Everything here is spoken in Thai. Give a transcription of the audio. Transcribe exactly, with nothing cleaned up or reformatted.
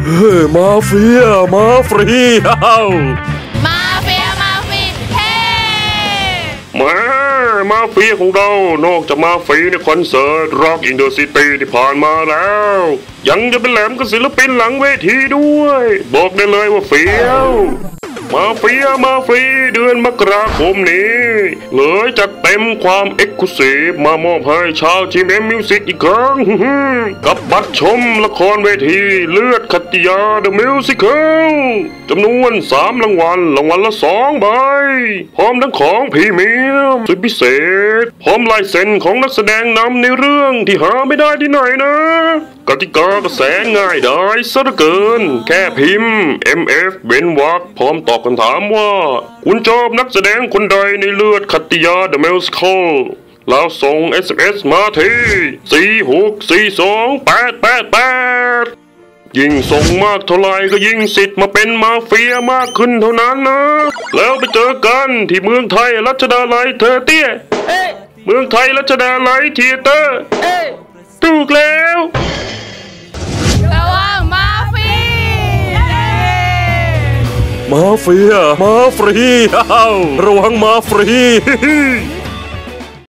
เฮ้ยมาเฟียมาฟรีเอ้ามาเฟียมาฟรีเฮ้มามาเฟียของเรานอกจากมาฟรีในคอนเสิร์ต Rock in the City ที่ผ่านมาแล้วยังจะเป็นแหลมกับศิลปินหลังเวทีด้วยบอกได้เลยว่าเฟี้ยวมาเฟียมาฟรีเดือนมกราคมนี้เลยจัดเต็มความเอ็กซ์คลูซีฟมามอบให้ชาวทีมเอ็มมิวสิกอีกครั้งกับบัตรชมละครเวทีเลือดขัตติยาเดอะมิวสิคลจำนวนสามรางวัลรางวัลละสองใบพร้อมทั้งของพรีเมียมสุดพิเศษพร้อมลายเซ็นของนักแสดงนำในเรื่องที่หาไม่ได้ที่ไหนนะกติกาก็แสนง่ายได้ซะเหลือเกินแค่พิมพ์ เอ็ม เอฟ เว้นวรรคพร้อมตอบคำถามว่าคุณชอบนักแสดงคนใดในเลือดขัตติยา The Musical แล้วส่ง เอส เอ็ม เอส มาที่สี่หกสี่สองแปดแปดแปดยิ่งส่งมากเท่าไรก็ยิ่งสิทธิ์มาเป็นมาเฟียมากขึ้นเท่านั้นนะแล้วไปเจอกันที่เมืองไทยรัชดาลัยเธอเตี้ยเมืองไทยรัชดาลัยเทียเตอร์ถูกแล้วระวังมาฟรีมาเฟียมาฟรีเอ้าระวังมาฟรี